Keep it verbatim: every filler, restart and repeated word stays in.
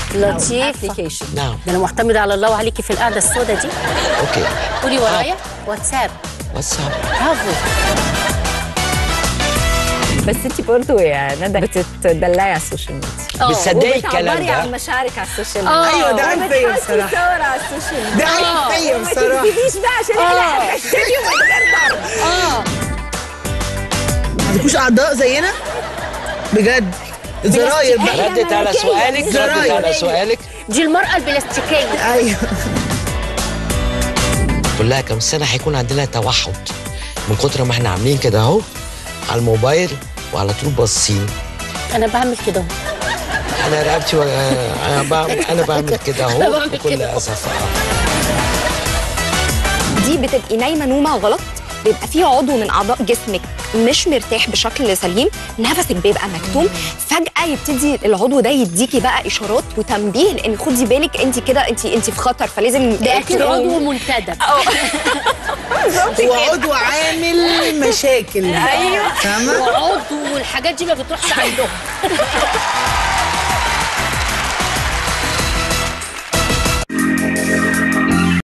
لطيفه. نعم. ده انا معتمده على الله وعليكي في القعده السوداء دي. اوكي قولي ورايا. واتساب. واتساب. برافو. بس انت برضه يا ندى بتدلعي على السوشيال ميديا. بتصدقي الكلام ده؟ بتعبري عن مشاعرك على السوشيال ميديا. ايوه ده عيب فيا بصراحه. صور على السوشيال ميديا. ده عيب فيا بصراحه. ما تنسيش بقى عشان احنا هنشتري من غير ضرب. اه ما عندكوش اعضاء زينا بجد. زراير بقى. ردت على سؤالك. ردت على سؤالك. دي المرأة البلاستيكية. ايوه. كلها كام سنة هيكون عندنا توحد من كتر ما احنا عاملين كده اهو على الموبايل وعلى طول باصين. أنا بعمل كده اهو. أنا رقبتي و... أنا بعمل أنا بعمل كده اهو بكل أسف. دي بتبقي نايمة نومة غلط، بيبقى في عضو من أعضاء جسمك مش مرتاح بشكل سليم، نفسك بيبقى مكتوم، فجأة يبتدي العضو ده يديكي بقى إشارات وتنبيه، لأن خدي بالك أنت كده أنت أنت في خطر، فلازم ده أكيد عضو منتدب. هو عضو عامل مشاكل. أيوه. فاهمة؟ وعضو والحاجات دي ما بتروحش عندهم.